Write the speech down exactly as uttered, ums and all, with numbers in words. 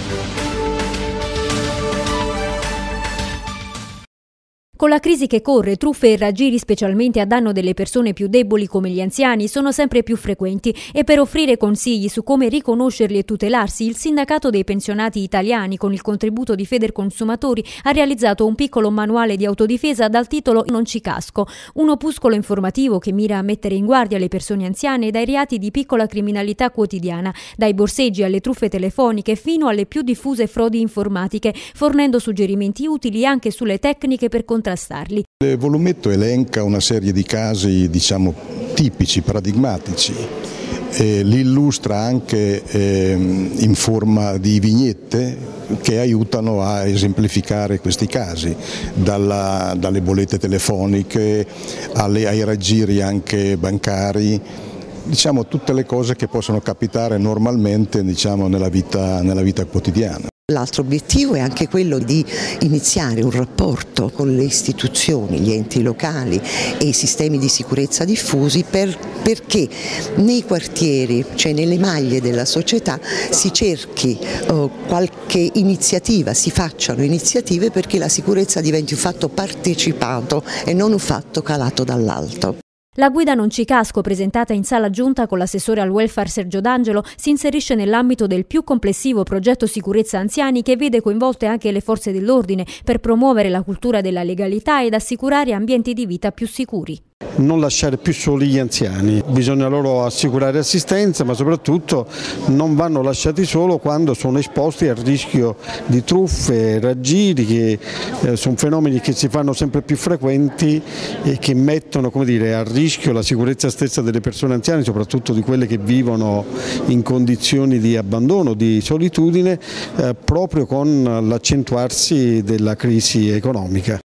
Con la crisi che corre, truffe e raggiri specialmente a danno delle persone più deboli come gli anziani sono sempre più frequenti e per offrire consigli su come riconoscerli e tutelarsi, il Sindacato dei Pensionati Italiani, con il contributo di Federconsumatori, ha realizzato un piccolo manuale di autodifesa dal titolo Non ci casco, un opuscolo informativo che mira a mettere in guardia le persone anziane dai reati di piccola criminalità quotidiana, dai borseggi alle truffe telefoniche fino alle più diffuse frodi informatiche, fornendo suggerimenti utili anche sulle tecniche per contrastarli. Il volumetto elenca una serie di casi, diciamo, tipici, paradigmatici, e li illustra anche eh, in forma di vignette che aiutano a esemplificare questi casi, dalla, dalle bollette telefoniche alle, ai raggiri anche bancari, diciamo tutte le cose che possono capitare normalmente, diciamo, nella vita, nella vita quotidiana. L'altro obiettivo è anche quello di iniziare un rapporto con le istituzioni, gli enti locali e i sistemi di sicurezza diffusi per, perché nei quartieri, cioè nelle maglie della società, si cerchi uh, qualche iniziativa, si facciano iniziative perché la sicurezza diventi un fatto partecipato e non un fatto calato dall'alto. La guida Non ci casco, presentata in sala giunta con l'assessore al welfare Sergio D'Angelo, si inserisce nell'ambito del più complessivo progetto Sicurezza Anziani che vede coinvolte anche le forze dell'ordine per promuovere la cultura della legalità ed assicurare ambienti di vita più sicuri. Non lasciare più soli gli anziani, bisogna loro assicurare assistenza, ma soprattutto non vanno lasciati solo quando sono esposti al rischio di truffe, raggiri, che eh, sono fenomeni che si fanno sempre più frequenti e che mettono, come dire, a rischio la sicurezza stessa delle persone anziane, soprattutto di quelle che vivono in condizioni di abbandono, di solitudine, eh, proprio con l'accentuarsi della crisi economica.